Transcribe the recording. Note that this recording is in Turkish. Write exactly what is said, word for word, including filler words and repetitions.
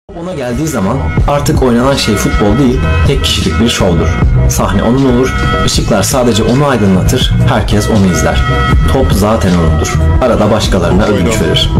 Ona geldiği zaman artık oynanan şey futbol değil, tek kişilik bir şovdur. Sahne onun olur, ışıklar sadece onu aydınlatır, herkes onu izler. Top zaten onundur. Arada başkalarına ödünç verir.